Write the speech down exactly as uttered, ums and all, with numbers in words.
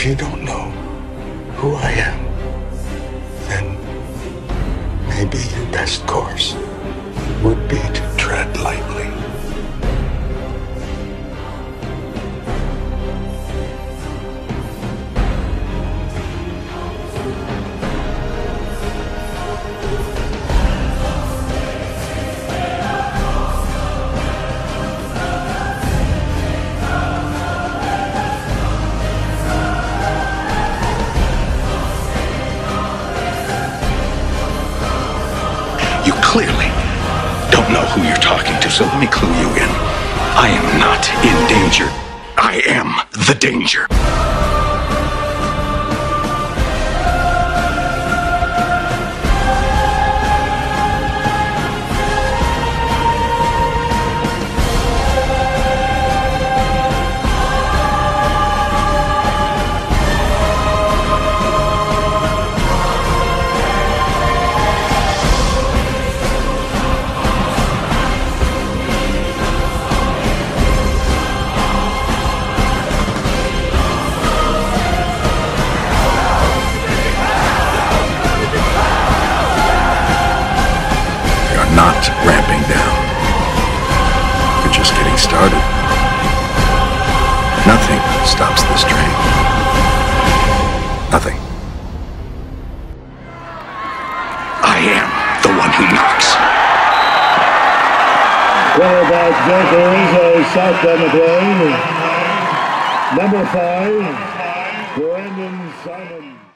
If you don't know who I am, then maybe your best course would be to tread lightly. You clearly don't know who you're talking to, so let me clue you in. I am not in danger. I am the danger. Not ramping down. You're just getting started. Nothing stops this train. Nothing. I am the one who knocks. Quarterback Jokers, South Bend, number five, Brandon Simon.